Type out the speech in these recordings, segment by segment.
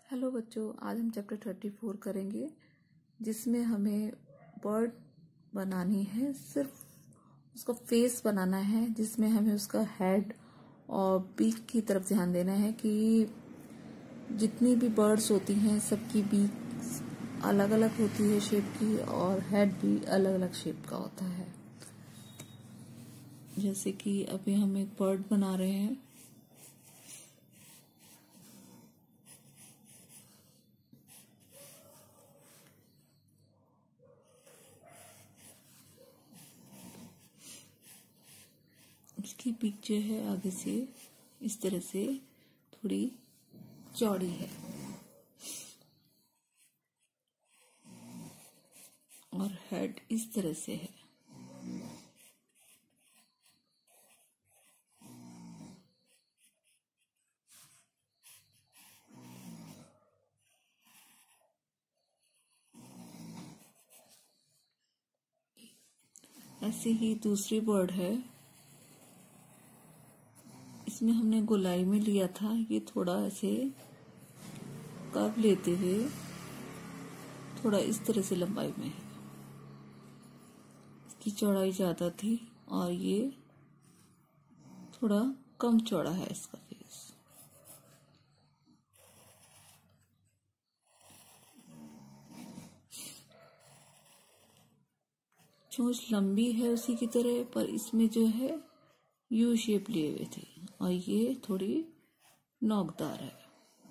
Hello बच्चों, आज हम चैप्टर 34 करेंगे जिसमें हमें बर्ड बनानी है। सिर्फ उसका फेस बनाना है जिसमें हमें उसका हेड और बीक की तरफ ध्यान देना है कि जितनी भी बर्ड्स होती हैं सबकी बीक अलग अलग होती है शेप की और हेड भी अलग अलग शेप का होता है। जैसे कि अभी हम एक बर्ड बना रहे हैं। इसकी बीक जो है आगे से इस तरह से थोड़ी चौड़ी है और हेड इस तरह से है। ऐसे ही दूसरी बर्ड है, इसमें हमने गोलाई में लिया था। ये थोड़ा ऐसे कर्व लेते हुए थोड़ा इस तरह से लंबाई में है। इसकी चौड़ाई ज्यादा थी और ये थोड़ा कम चौड़ा है इसका फेस। चोंच लंबी है उसी की तरह, पर इसमें जो है यू शेप लिए हुए थे और ये थोड़ी नोकदार है।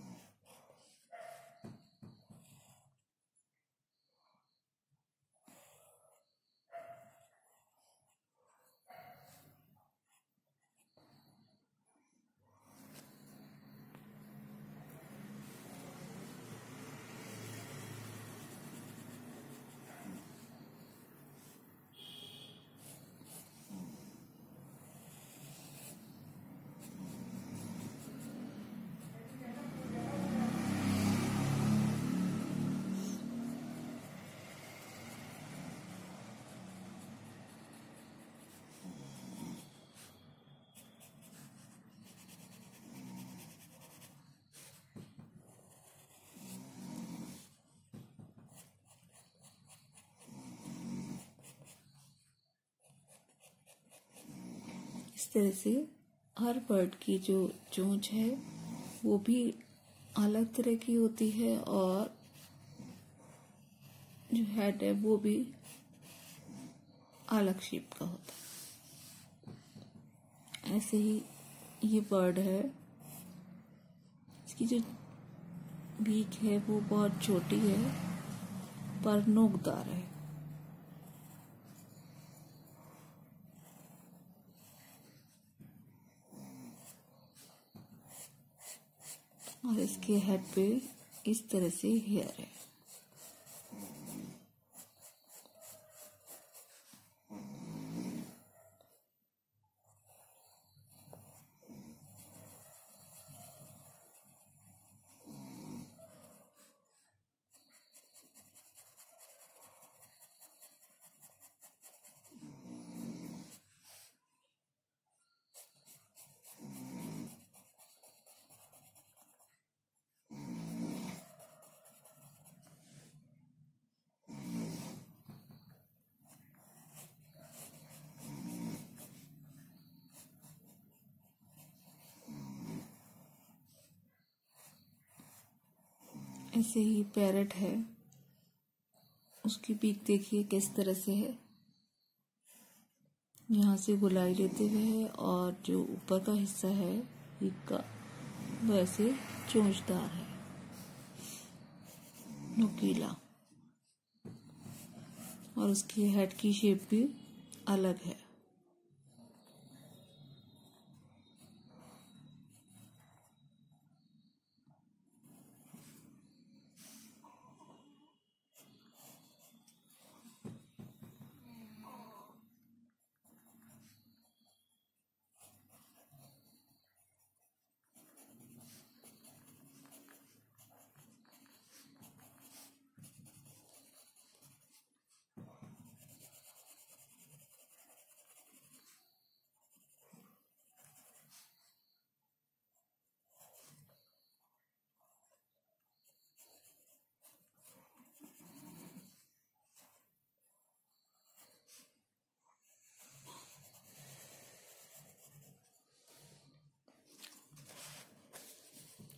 इस तरह से हर बर्ड की जो चोंच है वो भी अलग तरह की होती है और जो हेड है वो भी अलग शेप का होता है। ऐसे ही ये बर्ड है, इसकी जो बीक है वो बहुत छोटी है पर नोकदार है। और इसके हेड पे इस तरह से हेयर है। ऐसे ही पैरट है, उसकी बीक देखिए किस तरह से है। यहाँ से गोलाई लेते हुए है और जो ऊपर का हिस्सा है बीक का वैसे चोंचदार है, नुकीला, और उसकी हेड की शेप भी अलग है।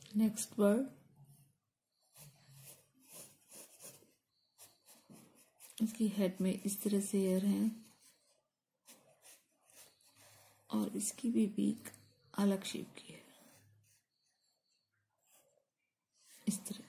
नेक्स्ट बर्ड, इसकी हेड में इस तरह से एयर है और इसकी भी बीक अलग शेप की है, इस तरह